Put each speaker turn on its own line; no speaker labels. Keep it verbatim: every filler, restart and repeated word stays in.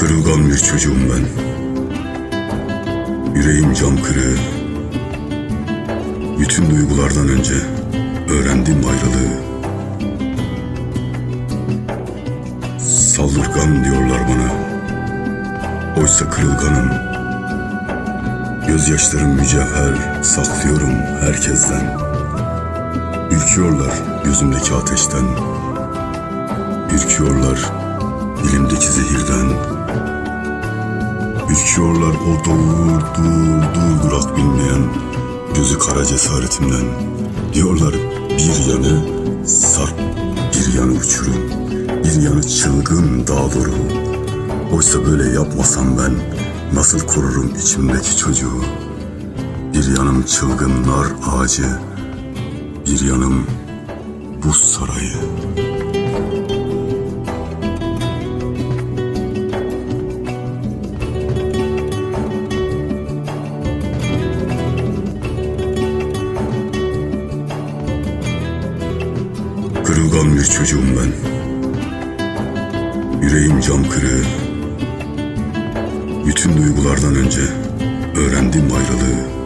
Kırılgan bir çocuğum ben. Yüreğim cam kırığı. Bütün duygulardan önce öğrendim ayrılığı. Saldırgan diyorlar bana, oysa kırılganım. Gözyaşlarım mücevher, saklıyorum herkesten. Ürküyorlar gözümdeki ateşten. Ürküyorlar dilimdeki zehirden. Ürküyorlar o dur dur dur durak bilmeyen gözü kara cesaretimden. Diyorlar bir yanı sarp, bir yanı uçurum, bir yanı çılgın dağ doğru. Oysa böyle yapmasam ben nasıl korurum içimdeki çocuğu? Bir yanım çılgın nar ağacı, bir yanım buz sarayı. Kırılgan bir çocuğum ben. Yüreğim cam kırığı. Bütün duygulardan önce öğrendim ayrılığı.